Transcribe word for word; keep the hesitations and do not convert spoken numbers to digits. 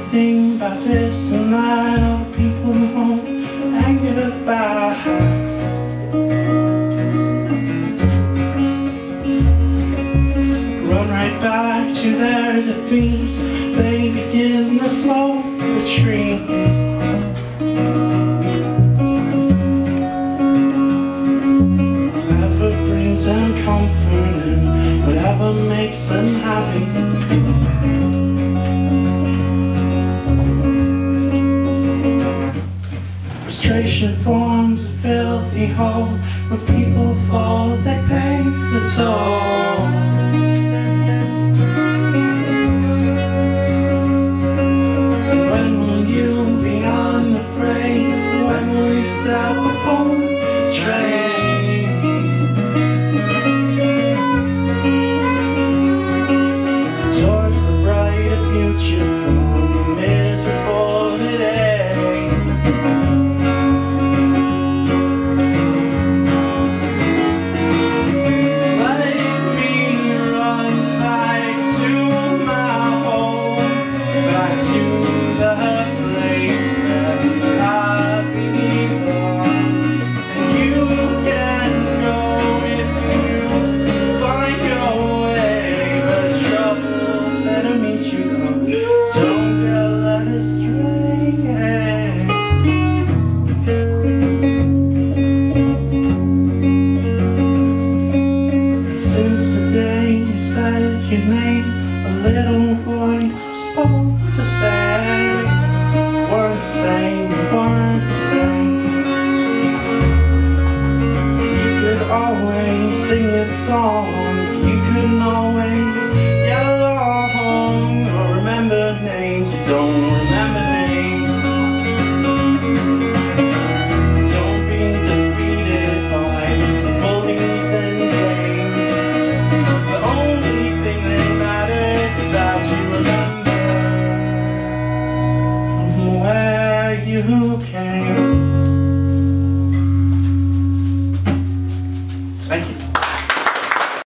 everything about this and that. All the people home and goodbye. Run right back to their defeats. They begin a slow retreat. Whatever brings them comfort and whatever makes them happy. Frustration forms a filthy hole where people fall, they pay the toll. When will you be unafraid? When will you step upon the train? Towards the brighter future from the miserable today. You made a little voice spoke to say, weren't the same, weren't the same. You could always sing a song.